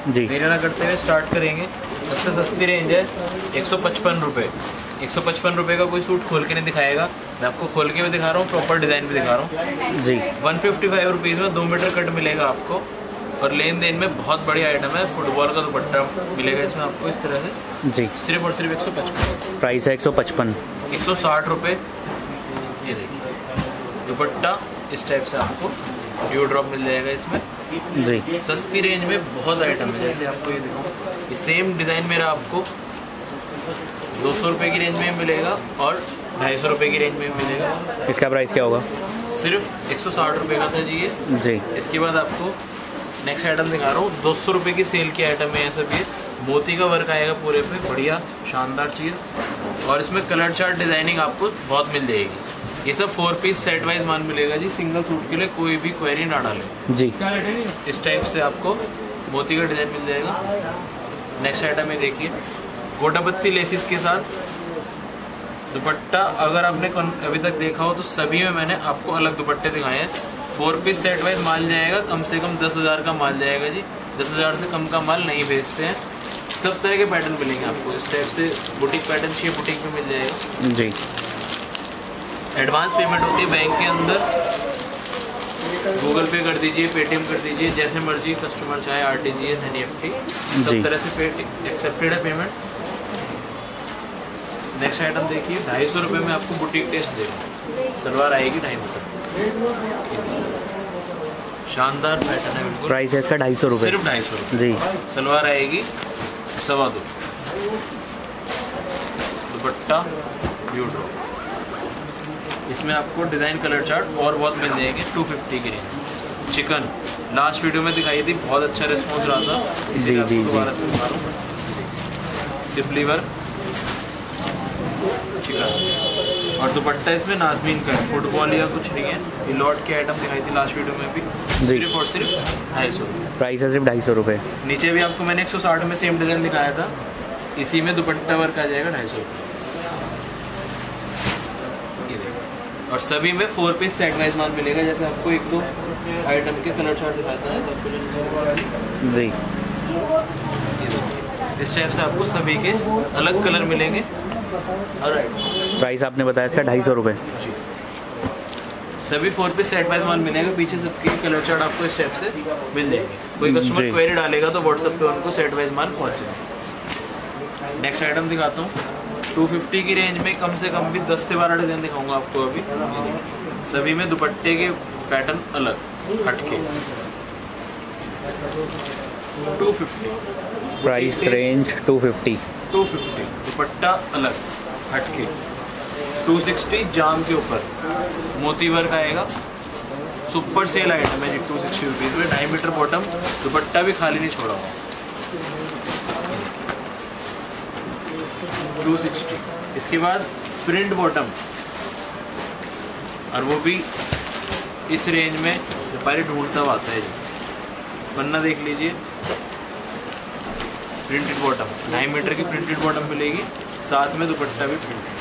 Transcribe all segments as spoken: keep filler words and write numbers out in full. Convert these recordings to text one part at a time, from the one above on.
जी। देरी ना करते हुए स्टार्ट करेंगे। सबसे सस्ती रेंज है एक सौ पचपन रुपये। एक सौ पचपन रुपये का कोई सूट खोल के नहीं दिखाएगा, मैं आपको खोल के भी दिखा रहा हूँ, प्रॉपर डिज़ाइन भी दिखा रहा हूँ जी। वन फिफ्टी फाइव रुपीज़ में दो मीटर कट मिलेगा आपको, और लेन देन में बहुत बड़ी आइटम है। फुटबॉल का दुपट्टा मिलेगा इसमें आपको इस तरह से जी। सिर्फ और सिर्फ एक सौ पचपन। प्राइस है एक सौ पचपन। एक सौ साठ रुपये। ये देखिए दुपट्टा इस टाइप से आपको ड्यू ड्रॉप मिल जाएगा इसमें जी। सस्ती रेंज में बहुत आइटम है। जैसे आपको ये दिखाऊँ, ये सेम डिज़ाइन मेरा आपको दो सौ रुपये की रेंज में मिलेगा और ढाई सौ रुपये की रेंज में मिलेगा। इसका प्राइस क्या होगा? सिर्फ एक सौ साठ रुपये का था जी ये। जी। इसके बाद आपको नेक्स्ट आइटम दिखा रहा हूँ, दो सौ रुपये की सेल की आइटम है। ये सब ये मोती का वर्क आएगा पूरे पे, बढ़िया शानदार चीज़, और इसमें कलर चार्ट डिज़ाइनिंग आपको बहुत मिल जाएगी। ये सब फोर पीस सेट वाइज माल मिलेगा जी, सिंगल सूट के लिए कोई भी क्वेरी ना डाले जी। इस टाइप से आपको मोती का डिज़ाइन मिल जाएगा। नेक्स्ट आइटम है देखिए, गोटापत्ती लेसिस के साथ दुपट्टा। अगर आपने अभी तक देखा हो तो सभी में मैंने आपको अलग दुपट्टे दिखाए हैं। फोर पीस सेट वाइज माल जाएगा, कम से कम दस हज़ार का माल जाएगा जी। दस हज़ार से कम का माल नहीं बेचते हैं। सब तरह के पैटर्न मिलेंगे आपको इस टाइप से। बुटीक पैटर्न चाहिए बुटीक में मिल जाएगा जी। एडवांस पेमेंट होती है बैंक के अंदर, गूगल पे कर दीजिए, पेटीएम कर दीजिए, जैसे मर्जी कस्टमर चाहे, R T G S, N E F T, सब तरह से पे एक्सेप्टेड है पेमेंट। नेक्स्ट आइटम देखिए, ढाई सौ रुपये में आपको बुटीक टेस्ट देगा। सलवार आएगी ढाई मीटर, शानदार पैटर्न है बिल्कुल। प्राइस है इसका ढाई सौ रुपये, सिर्फ ढाई सौ रुपये जी। सलवार आएगी सवा दो, दुपट्टा ड्यू ड्रॉप। इसमें आपको डिज़ाइन कलर चार्ट और बहुत मिल जाएंगे। टू फिफ्टी की रेंज। चिकन लास्ट वीडियो में दिखाई थी, बहुत अच्छा रिस्पॉन्स रहा था, इसीलिए जी, जी, दोबारा से दिखा रहा हूँ। सिपली वर्क चिकन, और दुपट्टा इसमें नाजमीन का है, फुटबॉल या कुछ नहीं है। ये लॉट की आइटम दिखाई थी लास्ट वीडियो में भी, सिर्फ और सिर्फ ढाई सौ। प्राइस है सिर्फ ढाई सौ रुपये। नीचे भी आपको मैंने एक सौ साठ में सेम डिज़ाइन दिखाया था, इसी में दुपट्टा वर्क आ जाएगा ढाई सौ रुपये। और सभी में फोर पीस सेट वाइज माल मिलेगा। जैसे आपको एक दो आइटम के कलर चार्ट दिखाता है जी। इस टाइप से आपको सभी के अलग कलर मिलेंगे। प्राइस आपने बताया इसका ढाई सौ रुपये जी। सभी फोर पीस सेट वाइज माल मिलेगा। पीछे सबके कलर चार्ट आपको इस टाइप से मिल जाएंगे। कोई कस्टमर क्वेरी डालेगा तो व्हाट्सएप पे उनको सेट वाइज माल पहुँचेगा। नेक्स्ट आइटम दिखाता हूँ, टू फिफ्टी की रेंज में कम से कम भी दस से बारह डिज़ाइन दिखाऊंगा आपको अभी। सभी में दुपट्टे के पैटर्न अलग हटके। Two fifty price range two fifty. Two fifty दुपट्टा अलग हटके। टू सिक्सटी जाम के ऊपर मोती वर्क आएगा। सुपर सेल आइटम है जी, टू सिक्सटी रुपीज़ में। ढाई मीटर बॉटम, दुपट्टा भी खाली नहीं छोड़ा हुआ। Two sixty. इसके बाद प्रिंट बॉटम, और वो भी इस रेंज में व्यापारी ढूंढता हुआ आता है जी। पन्ना देख लीजिए, प्रिंटेड बॉटम, ढाई मीटर की प्रिंटेड बॉटम मिलेगी, साथ में दुपट्टा भी प्रिंटेड।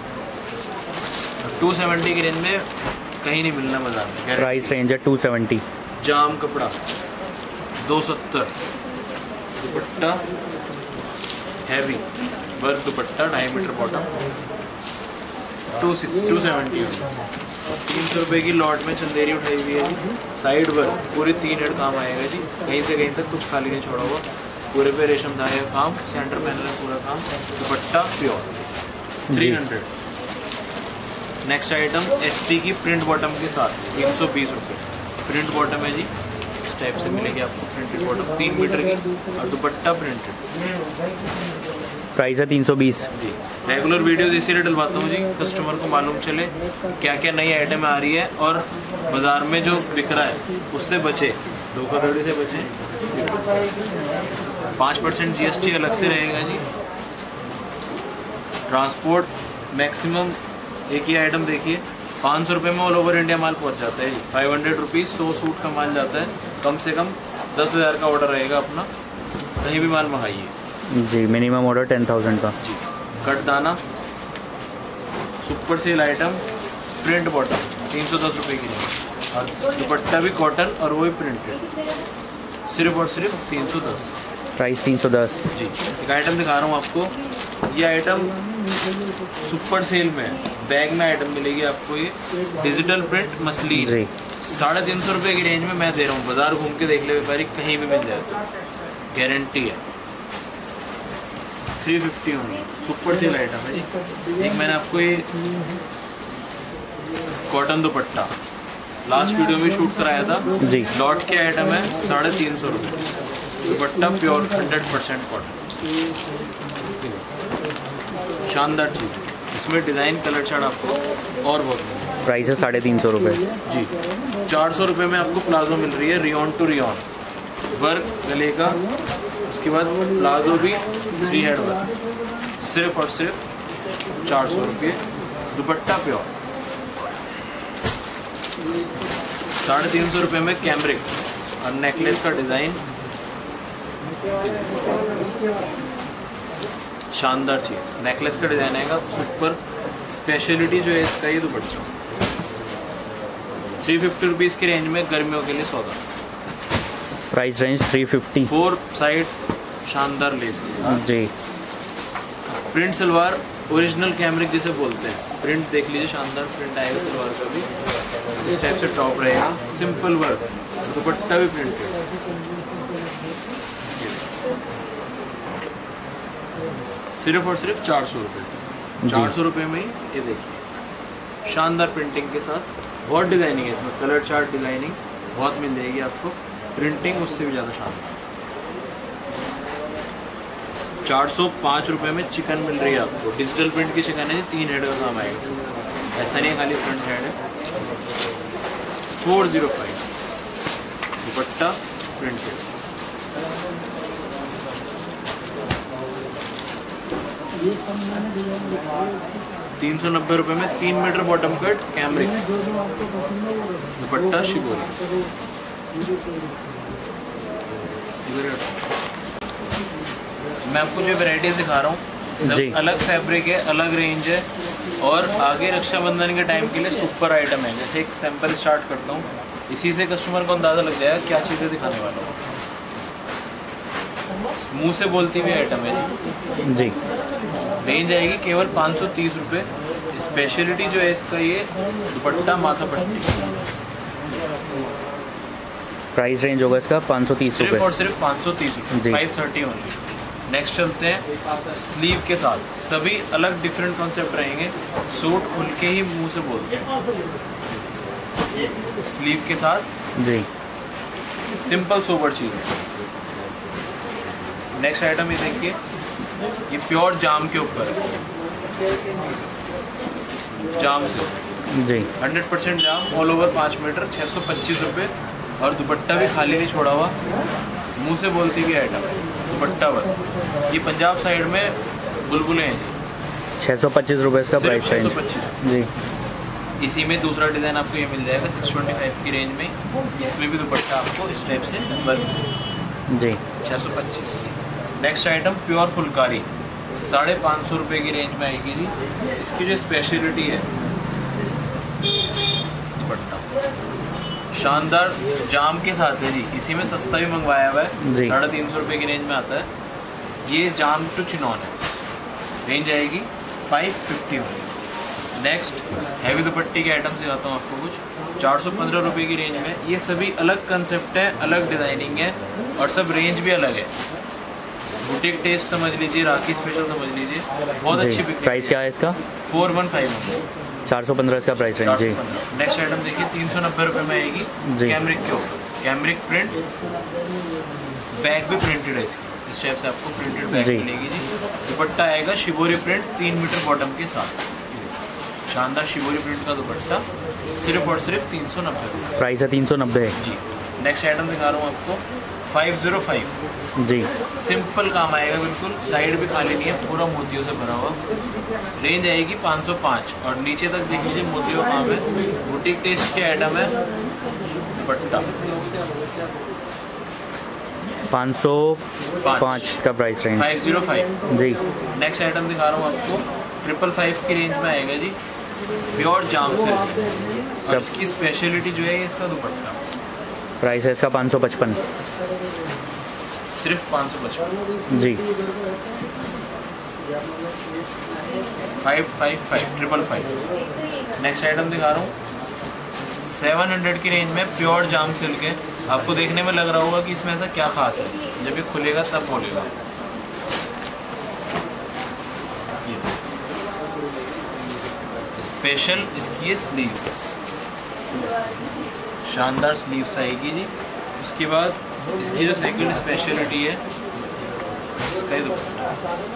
टू सेवेंटी की रेंज में कहीं नहीं मिलना बाजार में। प्राइस रेंज है टू सेवेंटी। जाम कपड़ा दो सत्तर, दुपट्टा हैवी वर्क दुपट्टा, ढाई metre bottom, two two seventy. तीन सौ रुपये की लॉट में चंदेरी उठाई हुई है जी। साइड वर्क पूरे तीन हेड काम आएगा जी, कहीं से कहीं तक कुछ खाली नहीं छोड़ा हुआ। पूरे पे रेशम धागे का काम, सेंटर पैनल में पूरा काम, दुपट्टा pure three hundred. Next item S T की प्रिंट बॉटम के साथ तीन सौ बीस रुपये। प्रिंट बॉटम है जी, इस टाइप से मिलेगी आपको प्रिंटेड बॉटम, तीन मीटर की, और दुपट्टा प्रिंटेड। प्राइस है तीन सौ बीस जी। रेगुलर वीडियोज़ इसीलिए डलवाता हूँ जी, कस्टमर को मालूम चले क्या क्या नई आइटम आ रही है, और बाज़ार में जो बिक रहा है उससे बचे, धोखाधड़ी से बचे। पाँच परसेंट जी एस टी अलग से रहेगा जी। ट्रांसपोर्ट मैक्सिमम, एक ही आइटम देखिए पाँच सौ रुपये में ऑल ओवर इंडिया माल पहुँच जाता है जी। फाइव हंड्रेड रुपीज़ सौ सूट का माल जाता है। कम से कम दस हज़ार का ऑर्डर रहेगा अपना, कहीं भी माल मंगाइए जी। मिनिमम ऑर्डर टेन थाउजेंड का जी। कटदाना super sale item, print bottom तीन सौ दस रुपये की रेंज, और दुपट्टा भी कॉटन और वो भी प्रिंटेड, सिर्फ और सिर्फ तीन सौ दस। प्राइस तीन सौ दस। जी, एक आइटम दिखा रहा हूँ आपको। ये आइटम सुपर सेल में है, बैग में आइटम मिलेगी आपको। ये डिजिटल प्रिंट मसलिन साढ़े तीन सौ रुपये की रेंज में मैं दे रहा हूँ। बाजार घूम के देख ले व्यापारी, कहीं भी मिल जाए तो गारंटी है। थ्री फिफ्टी होंगी, सुपर सेल आइटम है जी। एक मैंने आपको ये कॉटन दुपट्टा लास्ट वीडियो में शूट कराया था जी, लॉट के आइटम है, साढ़े तीन सौ रुपये दुपट्टा, प्योर हंड्रेड परसेंट कॉटन, शानदार चीज़ है। इसमें डिज़ाइन कलर चार्ट आपको और बहुत मिलेगा। प्राइस है साढ़े तीन सौ रुपये जी। चार सौ रुपये में आपको प्लाजो मिल रही है, रियॉन टू रियॉन वर्क गले का। उसके बाद प्लाजो भी थ्री हेड वर्क, सिर्फ और सिर्फ चार सौ रुपये। दुपट्टा प्योर, साढ़े तीन सौ रुपये में कैमरिक और नेकलेस का डिज़ाइन, शानदार चीज़। नेकलेस का डिज़ाइन आएगा सुपर। स्पेशलिटी जो है इसका ये दुपट्टा, थ्री फिफ्टी रुपीज़ की रेंज में गर्मियों के लिए सौदा। Price range three fifty. Four side शानदार लेस के साथ जी। प्रिंट सलवार, ओरिजिनल कैमरिक जिसे बोलते हैं। प्रिंट देख लीजिए, शानदार प्रिंट आएगा सलवार का भी। इस टाइप से टॉप रहेगा, सिंपल वर्क, दुपट्टा भी प्रिंटेड। सिर्फ और सिर्फ चार सौ रुपये चार सौ रुपये में ही ये देखिए, शानदार प्रिंटिंग के साथ। बहुत डिज़ाइनिंग है इसमें, कलर चार्ट डिज़ाइनिंग बहुत मिल जाएगी आपको। प्रिंटिंग उससे भी ज़्यादा शानदार। चार सौ पाँच रुपये में चिकन मिल रही है आपको। डिजिटल प्रिंट की चिकन है, तीन हेड का काम आएगा, ऐसा नहीं है खाली फ्रंट हेड है। फोर ज़ीरो फाइव दुपट्टा प्रिंटेड। तीन सौ नब्बे रुपये में तीन मीटर बॉटम कट कैमरिक, दुपट्टा शिबोरी। मैं आपको जो वैरायटीज दिखा रहा हूँ सब अलग फैब्रिक है, अलग रेंज है, और आगे रक्षाबंधन के टाइम के लिए सुपर आइटम है। जैसे एक सैंपल स्टार्ट करता हूँ, इसी से कस्टमर को अंदाज़ा लग जाएगा क्या चीज़ें दिखाने वाला हूँ। मुँह से बोलती हुई आइटम है जी। रेंज आएगी केवल पाँच सौ तीस रुपये। स्पेशलिटी जो है इसका ये दुपट्टा माथा पट्टी। प्राइस रेंज होगा इसका पाँच सौ तीस रुपये, सिर्फ और सिर्फ पाँच सौ तीस रुपये, फाइव थर्टी ओनली। नेक्स्ट चलते हैं स्लीव के साथ। सभी अलग डिफरेंट कॉन्सेप्ट रहेंगे। सूट खुल के ही मुंह से बोलते हैं, स्लीव के साथ जी, सिंपल सोबर चीज़ है। नेक्स्ट आइटम ये देखिए, ये प्योर जाम के ऊपर है, जाम से जी, हंड्रेड परसेंट जाम, ऑल ओवर पाँच मीटर, छः सौ पच्चीस रुपये। और दुपट्टा भी खाली नहीं छोड़ा हुआ, मुंह से बोलती हुई आइटम है, दुपट्टा वर्क। ये पंजाब साइड में बुलबुलें हैं जी। छः सौ पच्चीस रुपये इसका प्राइस छः रेंज सौ पच्चीस जी। इसी में दूसरा डिज़ाइन आपको ये मिल जाएगा सिक्स ट्वेंटी फाइव की रेंज में। इसमें भी दुपट्टा आपको इस टाइप से वर्क जी, छः सौ पच्चीस। नेक्स्ट आइटम प्योर फुलकारी, साढ़े पाँच सौ रुपये की रेंज में आएगी जी। इसकी जो स्पेशलिटी है दुपट्टा शानदार जाम के साथ है जी। इसी में सस्ता भी मंगवाया हुआ है, साढ़े तीन सौ रुपये की रेंज में आता है। ये जाम टू चिनॉन है, रेंज आएगी फाइव फिफ्टी में। नेक्स्ट हैवी दुपट्टी के आइटम से आता हूँ आपको कुछ चार सौ पंद्रह रुपये की रेंज में। ये सभी अलग कंसेप्ट है, अलग डिज़ाइनिंग है, और सब रेंज भी अलग है। बुटीक टेस्ट समझ लीजिए, राखी स्पेशल समझ लीजिए, बहुत अच्छी बिक्री। प्राइस क्या है इसका? फोर वन फाइव चार सौ पंद्रह इसका प्राइस रेंज जी। नेक्स्ट आइटम देखिए, तीन सौ नब्बे रुपये में आएगी कैमरिक के ऊपर, कैमरिक प्रिंट, बैग भी प्रिंटेड है इसकी। इस टाइप से आपको प्रिंटेड बैग मिलेगी जी। दुपट्टा आएगा शिबोरी प्रिंट, तीन मीटर बॉटम के साथ, शानदार शिबोरी प्रिंट का दुपट्टा, सिर्फ और सिर्फ तीन सौ नब्बे रुपये प्राइस है, तीन सौ नब्बे जी। नेक्स्ट आइटम दिखा रहा हूँ आपको फाइव ज़ीरो फाइव जी। सिंपल काम आएगा बिल्कुल, साइड भी खाली नहीं है, पूरा मोतियों से भरा हुआ। रेंज आएगी पाँच सौ पाँच, और नीचे तक देख लीजिए मोतियों का काम है। बुटीक टेस्ट के आइटम है। दुपट्टा पाँच सौ पाँच इसका price range, five zero five जी। नेक्स्ट आइटम दिखा रहा हूँ आपको ट्रिपल फाइव की रेंज में आएगा जी, प्योर जाम से। और इसकी स्पेशलिटी जो है इसका दुपट्टा, प्राइस है इसका पाँच सौ पचपन। सिर्फ पाँच सौ पचपन। जी। Five five five triple five. Next item दिखा रहा हूँ सेवन हंड्रेड की रेंज में प्योर जाम सिल्क है। आपको देखने में लग रहा होगा कि इसमें ऐसा क्या खास है, जब ये खुलेगा तब बोलेगा। स्पेशल इसकी है स्लीव्स, शानदार स्लीव्स आएगी जी। उसके बाद इसकी जो सेकंड स्पेशलिटी है इसका ही दुपट्टा,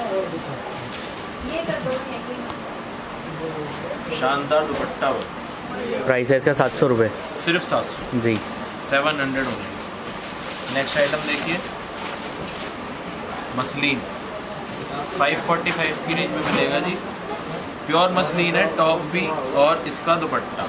शानदार दुपट्टा। प्राइस है इसका सात सौ रुपये। सिर्फ सात सौ जी। सेवन हंड्रेड होंगे। नेक्स्ट आइटम देखिए मसलिन, फाइव फोर्टी फाइव की रेंज में मिलेगा जी। प्योर मसलिन है, टॉप भी और इसका दुपट्टा।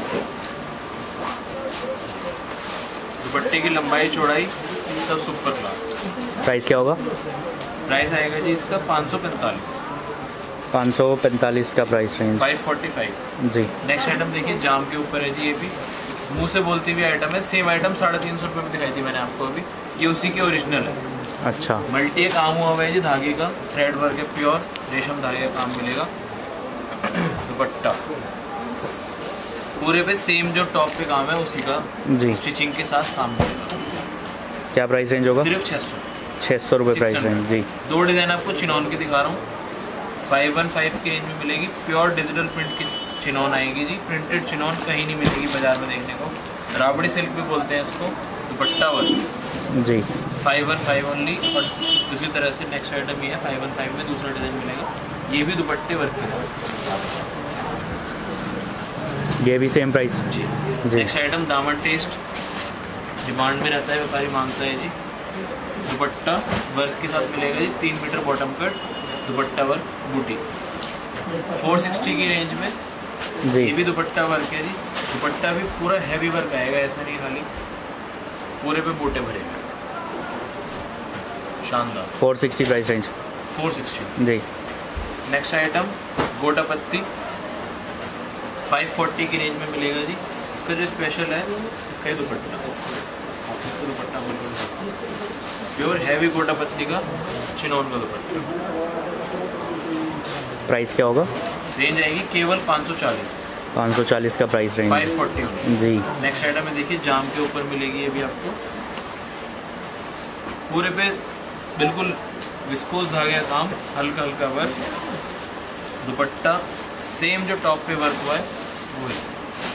दुपट्टे की लंबाई चौड़ाई सब सुपर क्लास। प्राइस क्या होगा? प्राइस आएगा जी इसका पाँच सौ पैंतालीस। पाँच सौ पैंतालीस का price range. Five forty five. जी। नेक्स्ट आइटम देखिए जाम के ऊपर है जी। ये भी मुंह से बोलती हुई आइटम है। सेम आइटम साढ़े तीन सौ रुपये में दिखाई थी मैंने आपको अभी। ये उसी की ओरिजिनल है। अच्छा। मल्टी एक काम हुआ हुआ है जी धागे का, थ्रेड वर्क है, प्योर रेशम धागे का काम मिलेगा। दुपट्टा पूरे पे सेम जो टॉप पे काम है उसी का जी स्टिचिंग के साथ काम मिलेगा। क्या प्राइस रेंज होगा? सिर्फ छः सौ छः सौ रुपये प्राइस रेंज। जी। दो डिज़ाइन आपको चिनॉन की दिखा रहा हूँ। फाइव वन फाइव की रेंज में मिलेगी। प्योर डिजिटल प्रिंट की चिनॉन आएगी जी। प्रिंटेड चिनॉन कहीं नहीं मिलेगी बाजार में देखने को। राबड़ी सिल्क भी बोलते हैं इसको। दुपट्टा वर्क जी। Five one five only. और दूसरी तरह से नेक्स्ट आइटम ये है फाइव वन फाइव में दूसरा डिज़ाइन मिलेगा। ये भी दुपट्टे वर्क के साथ। ये भी सेम प्राइस। जी। जी। नेक्स्ट आइटम दामन टेस्ट, डिमांड में रहता है, व्यापारी मांगता है जी। दुपट्टा वर्क के साथ मिलेगा जी। तीन metre bottom cut, dupatta work बूटी। फोर सिक्सटी की रेंज में जी। ये भी दुपट्टा वर्क है जी। दुपट्टा भी पूरा हैवी वर्क आएगा, ऐसा नहीं खाली पूरे पे बूटे भरेगा। शानदार। Four sixty price range. Four sixty. जी। नेक्स्ट आइटम गोटा पत्ती, फाइव फोर्टी की रेंज में मिलेगा जी। इसका जो स्पेशल है इसका ही दुपट्टा, इसका दुपट्टा प्योर हैवी गोटा पत्ती का चिनोन का दुपट्टा। प्राइस क्या होगा? रेंज आएगी केवल पाँच सौ चालीस। पाँच सौ चालीस का प्राइस रेंज। Five forty. जी। नेक्स्ट आइटम में देखिए जाम के ऊपर मिलेगी ये भी आपको। पूरे पे बिल्कुल विस्कोस धागे का काम, हल्का हल्का वर्क। दुपट्टा सेम जो टॉप पे वर्क हुआ है वो है।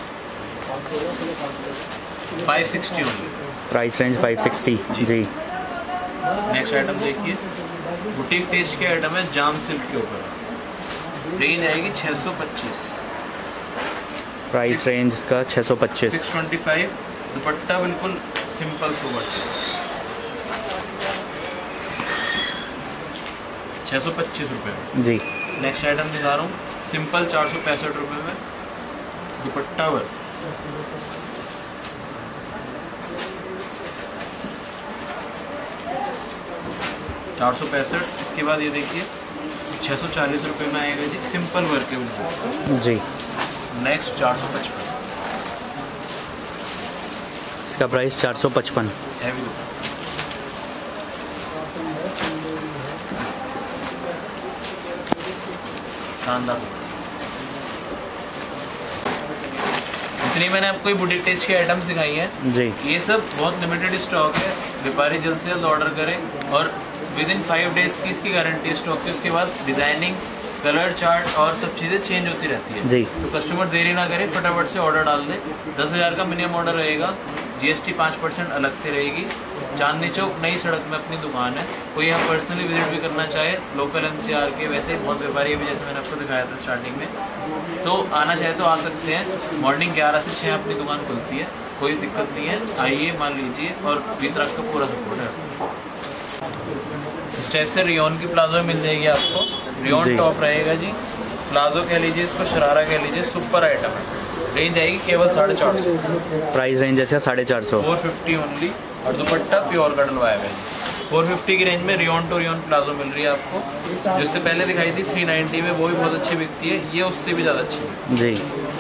Five sixty only. Price range five sixty. जी। नेक्स्ट आइटम देखिए बुटीक टेस्ट के आइटम है जाम सिल्क के ऊपर। रेंज आएगी छः सौ पच्चीस। प्राइस रेंज इसका छः सौ पच्चीस। Six twenty five. दुपट्टा बिल्कुल सिंपल सोबर, छः सौ पच्चीस रुपये में। जी। नेक्स्ट आइटम दिखा रहा हूँ सिंपल चार सौ पैंसठ रुपये में, दुपट्टा वर्क। चार सौ पैंसठ। इसके बाद ये देखिए छः सौ चालीस रुपये में आएगा जी। सिंपल वर्क है बिल्कुल। जी। नेक्स्ट चार सौ पचपन। इसका प्राइस चार सौ पचपन। हैवी शानदार। इतनी मैंने आपको बुटीक टेस्ट की आइटम सिखाई है जी। ये सब बहुत लिमिटेड स्टॉक है। व्यापारी जल्द से जल्द ऑर्डर करें और विद इन फाइव डेज की इसकी गारंटी स्टॉक की। उसके बाद डिज़ाइनिंग, कलर चार्ट और सब चीज़ें चेंज होती रहती है जी। तो कस्टमर देरी ना करे, फटाफट से ऑर्डर डाल दे। दस हज़ार का मिनिमम ऑर्डर रहेगा। जीएसटी पाँच परसेंट अलग से रहेगी। चांदनी चौक नई सड़क में अपनी दुकान है। कोई यहाँ पर्सनली विजिट भी करना चाहे लोकल एनसीआर के, वैसे बहुत व्यापारी भी जैसे मैंने आपको दिखाया था स्टार्टिंग में, तो आना चाहे तो आ सकते हैं। मॉर्निंग ग्यारह से छः अपनी दुकान खुलती है, कोई दिक्कत नहीं है। आइए, मान लीजिए। और वितरक का पूरा सपोर्ट है। इस टाइप से रियोन की प्लाजो मिल जाएगी आपको। रियोन टॉप रहेगा जी। प्लाजो कह लीजिए, इसको शरारा कह लीजिए, सुपर आइटम है। रेंज आएगी केवल साढ़े चार सौ। प्राइस रेंज है इसका साढ़े चार सौ। Four fifty only. और दुपट्टा प्योर का डलवाया हुआ है। फोर फिफ्टी की रेंज में रियोन टू रियोन प्लाजो मिल रही है आपको। जिससे पहले दिखाई थी थ्री नाइन्टी में, वो भी बहुत अच्छी बिकती है। ये उससे भी ज़्यादा अच्छी है जी।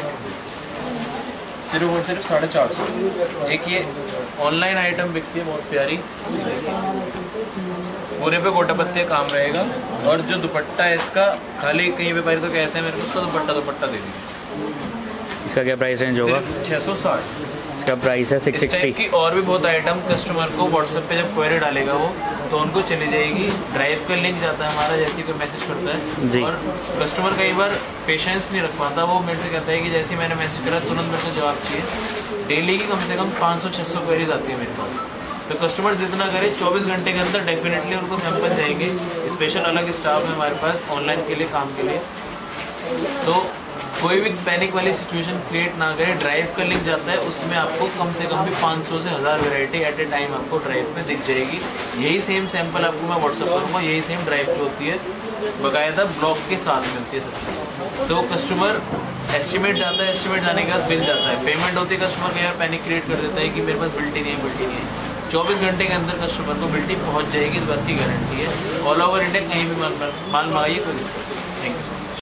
सिर्फ और सिर्फ साढ़े चार सौ। एक ये ऑनलाइन आइटम बिकती है बहुत प्यारी, पूरे पे गोटा पत्ते काम रहेगा। और जो दुपट्टा है इसका, खाली कहीं पे पहले तो कहते हैं मेरे को उसका दुपट्टा दुपट्टा दे दीजिए। इसका क्या प्राइस रेंज होगा? छः सौ साठ इसका प्राइस है सिक्स इस टाइप सिक्सटी। की और भी बहुत आइटम कस्टमर को व्हाट्सएप पे जब क्वेरी डालेगा वो, तो उनको चली जाएगी। ड्राइव का लिंक जाता है हमारा, जैसे कोई मैसेज करता है जी। और कस्टमर कई बार पेशेंस नहीं रख पाता, वो मेरे से कहता है कि जैसे ही मैंने मैसेज करा तुरंत मेरे को जवाब चाहिए। डेली की कम से कम पाँच सौ छः सौ क्वेरीज आती है मेरे पास। तो कस्टमर जितना करे चौबीस घंटे के अंदर डेफिनेटली उनको सैंपल जाएंगे। स्पेशल अलग स्टाफ है हमारे पास ऑनलाइन के लिए, काम के लिए। तो कोई भी पैनिक वाली सिचुएशन क्रिएट ना करें। ड्राइव का लिंक जाता है, उसमें आपको कम से कम भी पाँच सौ से हज़ार वैरायटी एट ए टाइम आपको ड्राइव में दिख जाएगी। यही सेम सैंपल आपको मैं व्हाट्सअप करूँगा, यही सेम ड्राइव की होती है, बाकायदा ब्लॉक के साथ मिलती है सब। तो कस्टमर एस्टिमेट जाता है, एस्टिमेट जाने के बाद बिल जाता है, पेमेंट होती है। कस्टमर का यार पैनिक क्रिएट कर देता है कि मेरे पास बिल्टी नहीं है, बिल्टी नहीं है। चौबीस घंटे के अंदर कस्टमर को बिल्टी पहुँच जाएगी, इस बात की गारंटी है। ऑल ओवर इंडिया कहीं भी माल माल मंगाइए, कोई दिक्कत नहीं। Thank you.